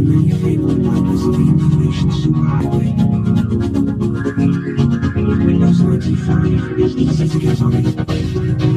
and then you label it like this continuation superhighway. Windows 95 is easy to get on it.